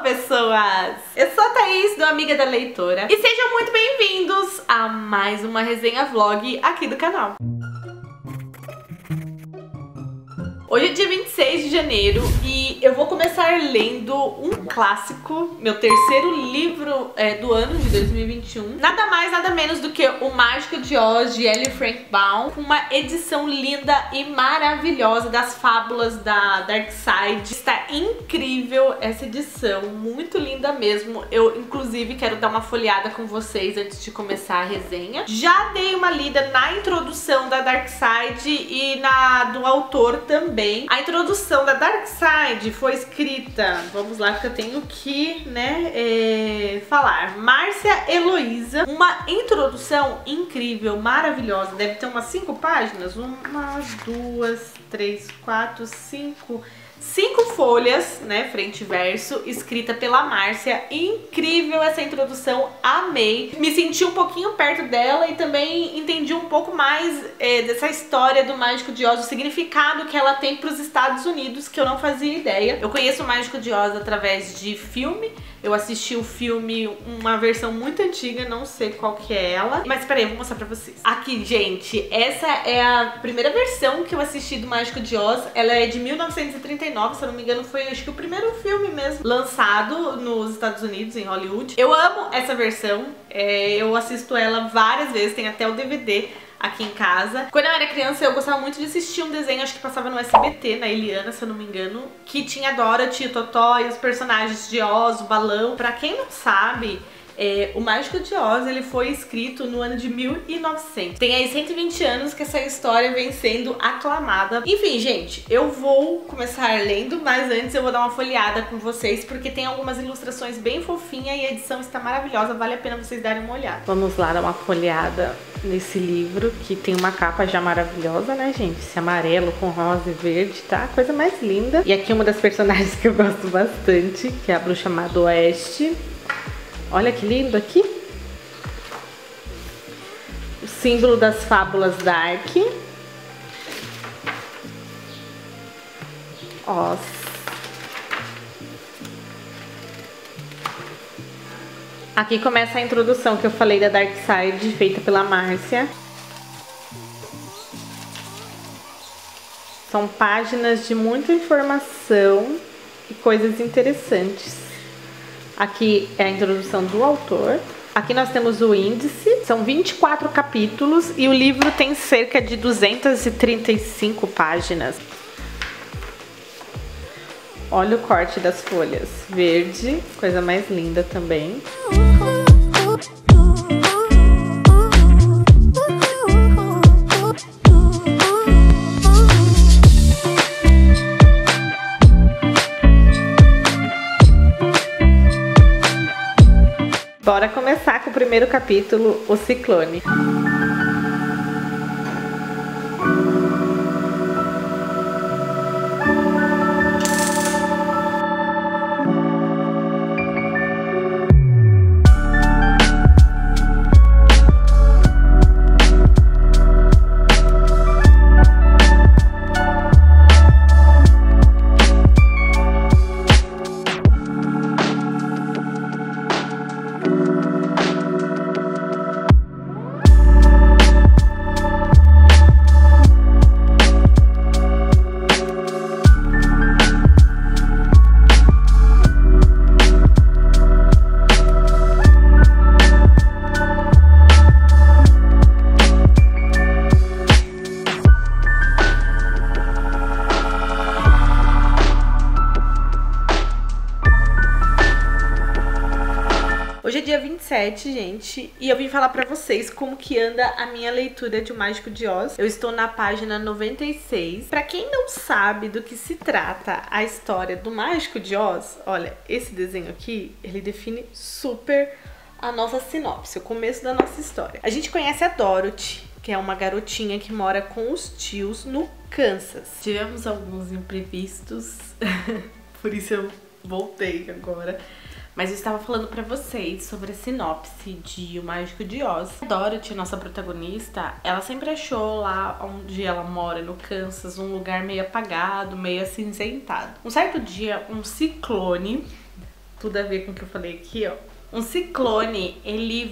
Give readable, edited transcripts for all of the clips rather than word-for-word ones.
pessoas! Eu sou a Thaís, do Amiga da Leitora, e sejam muito bem-vindos a mais uma resenha vlog aqui do canal. Hoje é dia 26 de janeiro e eu vou começar lendo um clássico, meu terceiro livro do ano de 2021. Nada mais, nada menos do que O Mágico de Oz, de L. Frank Baum, com uma edição linda e maravilhosa das fábulas da Dark Side. Está incrível essa edição, muito linda mesmo. Eu, inclusive, quero dar uma folheada com vocês antes de começar a resenha. Já dei uma lida na introdução da Dark Side e na do autor também. A introdução da Dark Side foi escrita, vamos lá que eu tenho que, falar, Márcia Heloísa. Uma introdução incrível, maravilhosa, deve ter umas 5 páginas, 1, 2, 3, 4, 5 folhas, né, frente e verso, escrita pela Márcia. Incrível essa introdução, amei. Me senti um pouquinho perto dela e também entendi um pouco mais dessa história do Mágico de Oz, o significado que ela tem para os Estados Unidos, que eu não fazia ideia. Eu conheço o Mágico de Oz através de filme. Eu assisti o filme, uma versão muito antiga, não sei qual que é ela. Mas peraí, eu vou mostrar pra vocês. Aqui, gente, essa é a primeira versão que eu assisti do Mágico de Oz. Ela é de 1939, se eu não me engano, foi acho que o primeiro filme mesmo lançado nos Estados Unidos, em Hollywood. Eu amo essa versão, eu assisto ela várias vezes, tem até o DVD aqui em casa. Quando eu era criança, eu gostava muito de assistir um desenho, acho que passava no SBT, na Eliana, se eu não me engano, que tinha a Dorothy, o Totó e os personagens de Oz, o Balão. Pra quem não sabe, o Mágico de Oz, ele foi escrito no ano de 1900. Tem aí 120 anos que essa história vem sendo aclamada. Enfim, gente, eu vou começar lendo, mas antes eu vou dar uma folheada com vocês, porque tem algumas ilustrações bem fofinhas e a edição está maravilhosa, vale a pena vocês darem uma olhada. Vamos lá dar uma folheada nesse livro, que tem uma capa já maravilhosa, né, gente? Esse amarelo com rosa e verde, tá? Coisa mais linda. E aqui uma das personagens que eu gosto bastante, que é a Bruxa Má do Oeste. Olha que lindo aqui. O símbolo das fábulas Dark. Oz. Aqui começa a introdução que eu falei da Dark Side, feita pela Márcia. São páginas de muita informação e coisas interessantes. Aqui é a introdução do autor. Aqui nós temos o índice. São 24 capítulos e o livro tem cerca de 235 páginas. Olha o corte das folhas. Verde, coisa mais linda também. Bora começar com o primeiro capítulo, O Ciclone. Hoje é dia 27, gente, e eu vim falar pra vocês como que anda a minha leitura de O Mágico de Oz. Eu estou na página 96. Pra quem não sabe do que se trata a história do Mágico de Oz, olha, esse desenho aqui, ele define super a nossa sinopse, o começo da nossa história. A gente conhece a Dorothy, que é uma garotinha que mora com os tios no Kansas. Tivemos alguns imprevistos, por isso eu voltei agora. Mas eu estava falando pra vocês sobre a sinopse de O Mágico de Oz. A Dorothy, nossa protagonista, ela sempre achou lá onde ela mora, no Kansas, um lugar meio apagado, meio acinzentado. Um certo dia, um ciclone tudo a ver com o que eu falei aqui, ó. Um ciclone, ele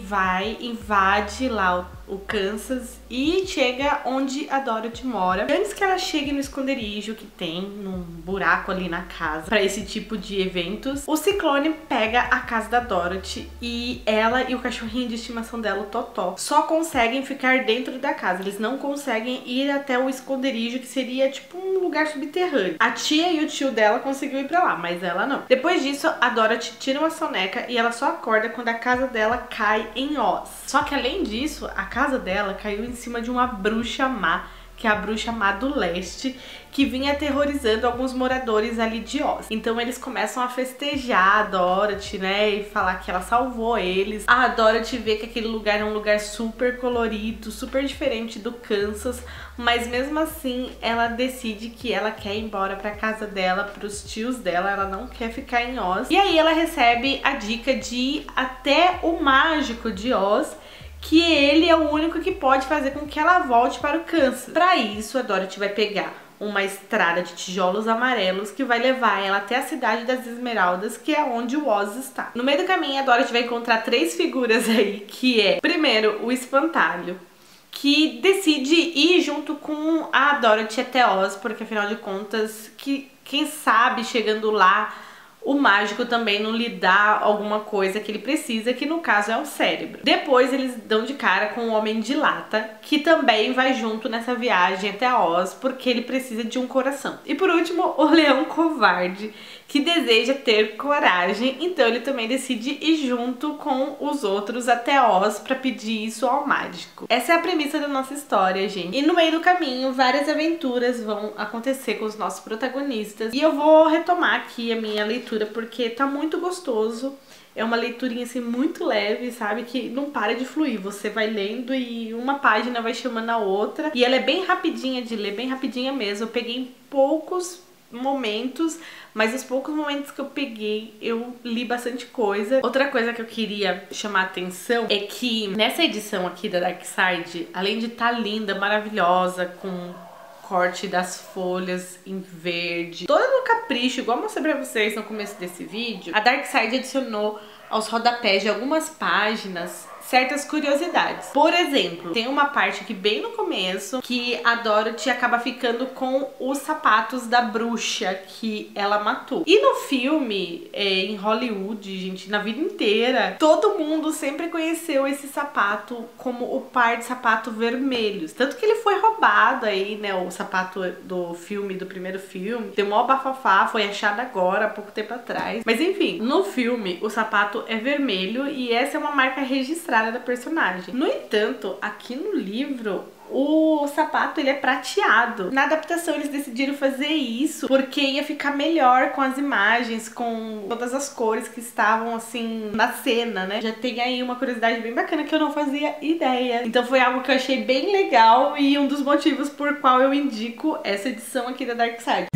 invade lá o Kansas e chega onde a Dorothy mora. Antes que ela chegue no esconderijo que tem, num buraco ali na casa, pra esse tipo de eventos, o ciclone pega a casa da Dorothy e ela e o cachorrinho de estimação dela, o Totó, só conseguem ficar dentro da casa. Eles não conseguem ir até o esconderijo, que seria tipo um lugar subterrâneo. A tia e o tio dela conseguiu ir pra lá, mas ela não. Depois disso, a Dorothy tira uma soneca e ela só acorda quando a casa dela cai em Oz. Só que além disso, a casa dela caiu em cima de uma bruxa má, que é a bruxa má do leste, que vinha aterrorizando alguns moradores ali de Oz. Então eles começam a festejar a Dorothy, né, e falar que ela salvou eles. A Dorothy vê que aquele lugar é um lugar super colorido, super diferente do Kansas, mas mesmo assim ela decide que ela quer ir embora pra casa dela, pros tios dela, ela não quer ficar em Oz. E aí ela recebe a dica de ir até o mágico de Oz, que ele é o único que pode fazer com que ela volte para o Kansas. Para isso, a Dorothy vai pegar uma estrada de tijolos amarelos que vai levar ela até a cidade das Esmeraldas, que é onde o Oz está. No meio do caminho, a Dorothy vai encontrar 3 figuras aí, que é, primeiro, o Espantalho, que decide ir junto com a Dorothy até Oz, porque afinal de contas, quem sabe chegando lá, o mágico também não lhe dá alguma coisa que ele precisa, que no caso é o cérebro. Depois eles dão de cara com o Homem de Lata, que também vai junto nessa viagem até Oz, porque ele precisa de um coração. E por último, o Leão Covarde, que deseja ter coragem, então ele também decide ir junto com os outros até Oz pra pedir isso ao mágico. Essa é a premissa da nossa história, gente. E no meio do caminho, várias aventuras vão acontecer com os nossos protagonistas. E eu vou retomar aqui a minha leitura, porque tá muito gostoso. É uma leiturinha assim muito leve, sabe? Que não para de fluir. Você vai lendo e uma página vai chamando a outra. E ela é bem rapidinha de ler, bem rapidinha mesmo. Eu peguei poucos momentos, mas os poucos momentos que eu peguei, eu li bastante coisa. Outra coisa que eu queria chamar a atenção é que nessa edição aqui da Dark Side, além de estar linda, maravilhosa, com corte das folhas em verde, todo no capricho, igual eu mostrei pra vocês no começo desse vídeo, a Dark Side adicionou aos rodapés de algumas páginas certas curiosidades. Por exemplo, tem uma parte aqui bem no começo que a Dorothy acaba ficando com os sapatos da bruxa que ela matou. E no filme, em Hollywood, gente, na vida inteira, todo mundo sempre conheceu esse sapato como o par de sapato vermelhos. Tanto que ele foi roubado aí, né, o sapato do filme, do primeiro filme. Deu mó bafafá, foi achado agora, há pouco tempo atrás. Mas enfim, no filme o sapato é vermelho e essa é uma marca registrada da personagem. No entanto, aqui no livro, o sapato ele é prateado. Na adaptação eles decidiram fazer isso porque ia ficar melhor com as imagens, com todas as cores que estavam assim na cena, né? Já tem aí uma curiosidade bem bacana que eu não fazia ideia. Então foi algo que eu achei bem legal e um dos motivos por qual eu indico essa edição aqui da Dark Side.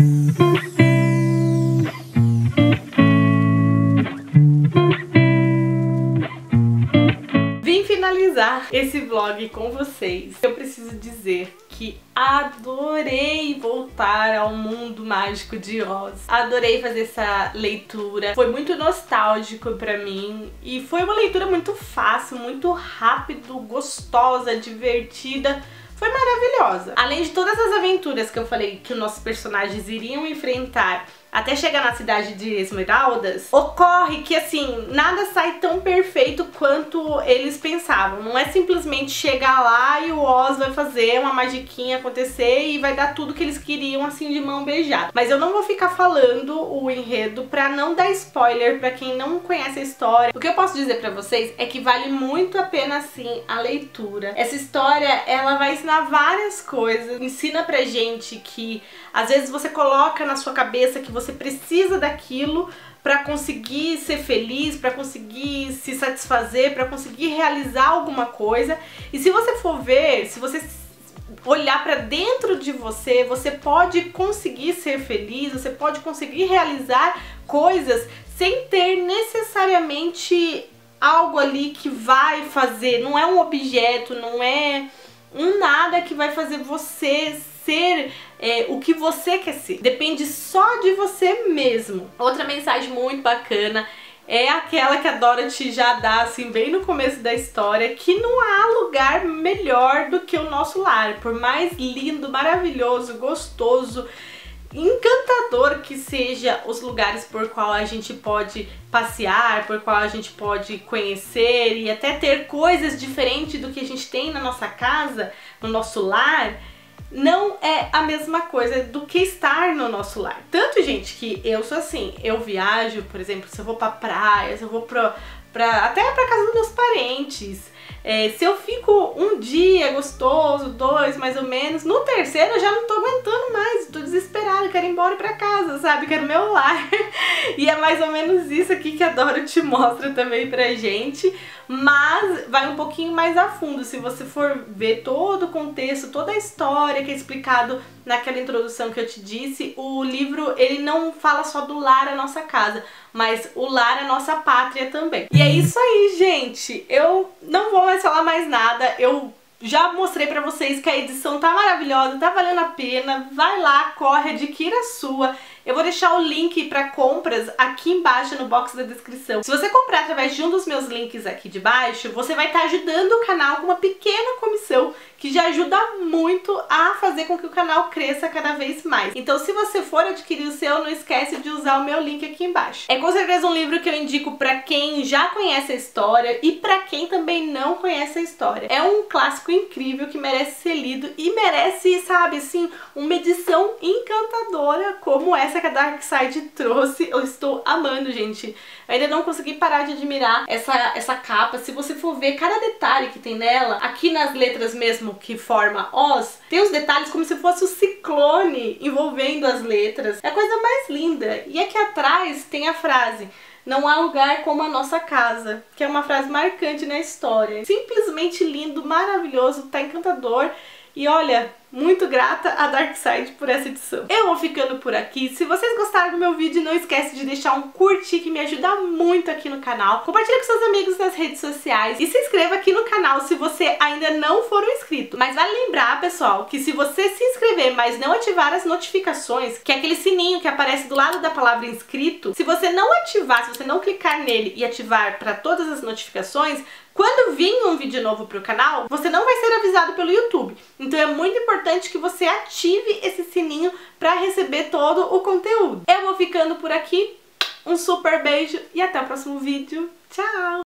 Finalizar esse vlog com vocês, eu preciso dizer que adorei voltar ao mundo mágico de Oz. Adorei fazer essa leitura, foi muito nostálgico pra mim e foi uma leitura muito fácil, muito rápido, gostosa, divertida. Foi maravilhosa. Além de todas as aventuras que eu falei que os nossos personagens iriam enfrentar até chegar na cidade de Esmeraldas, ocorre que assim, nada sai tão perfeito quanto eles pensavam. Não é simplesmente chegar lá e o Oz vai fazer uma magiquinha acontecer e vai dar tudo que eles queriam assim de mão beijada. Mas eu não vou ficar falando o enredo pra não dar spoiler pra quem não conhece a história. O que eu posso dizer pra vocês é que vale muito a pena assim a leitura. Essa história, ela vai ensinar várias coisas. Ensina pra gente que às vezes você coloca na sua cabeça que você precisa daquilo para conseguir ser feliz, para conseguir se satisfazer, para conseguir realizar alguma coisa. E se você for ver, se você olhar para dentro de você, você pode conseguir ser feliz, você pode conseguir realizar coisas sem ter necessariamente algo ali que vai fazer, não é um objeto, não é um nada que vai fazer você ser o que você quer ser. Depende só de você mesmo. Outra mensagem muito bacana é aquela que a Dorothy já dá, assim, bem no começo da história, que não há lugar melhor do que o nosso lar. Por mais lindo, maravilhoso, gostoso, encantador que seja os lugares por qual a gente pode passear, por qual a gente pode conhecer e até ter coisas diferentes do que a gente tem na nossa casa, no nosso lar, não é a mesma coisa do que estar no nosso lar. Tanto, gente, que eu sou assim, eu viajo, por exemplo, se eu vou pra praia, se eu vou até pra casa dos meus parentes, se eu fico um dia gostoso, 2 mais ou menos, no terceiro eu já não tô aguentando mais, tô desesperada, quero ir embora pra casa, sabe? Quero meu lar. E é mais ou menos isso aqui que a Dorothy mostra também pra gente, mas vai um pouquinho mais a fundo. Se você for ver todo o contexto, toda a história que é explicado naquela introdução que eu te disse, o livro ele não fala só do lar, a nossa casa, mas o lar, a nossa pátria também. E é isso aí, gente. Eu não vou mais falar mais nada. Eu já mostrei pra vocês que a edição tá maravilhosa, tá valendo a pena. Vai lá, corre, adquira a sua. Eu vou deixar o link para compras aqui embaixo no box da descrição. Se você comprar através de um dos meus links aqui de baixo, você vai estar ajudando o canal com uma pequena comissão que já ajuda muito a fazer com que o canal cresça cada vez mais. Então, se você for adquirir o seu, não esquece de usar o meu link aqui embaixo. É com certeza um livro que eu indico para quem já conhece a história e para quem também não conhece a história. É um clássico incrível que merece ser lido e merece, sabe, assim, uma edição encantadora como essa que a Darkside trouxe. Eu estou amando, gente. Eu ainda não consegui parar de admirar essa capa. Se você for ver cada detalhe que tem nela, aqui nas letras mesmo que forma Oz, tem os detalhes como se fosse o ciclone envolvendo as letras. É a coisa mais linda. E aqui atrás tem a frase: não há lugar como a nossa casa, que é uma frase marcante na história. Simplesmente lindo, maravilhoso, tá encantador. E olha, muito grata a Darkside por essa edição. Eu vou ficando por aqui. Se vocês gostaram do meu vídeo, não esquece de deixar um curtir, que me ajuda muito aqui no canal. Compartilha com seus amigos nas redes sociais. E se inscreva aqui no canal se você ainda não for um inscrito. Mas vale lembrar, pessoal, que se você se inscrever, mas não ativar as notificações, que é aquele sininho que aparece do lado da palavra inscrito, se você não ativar, se você não clicar nele e ativar para todas as notificações, quando vir um vídeo novo pro canal, você não vai ser avisado pelo YouTube. Então é muito importante que você ative esse sininho para receber todo o conteúdo. Eu vou ficando por aqui. Um super beijo e até o próximo vídeo. Tchau!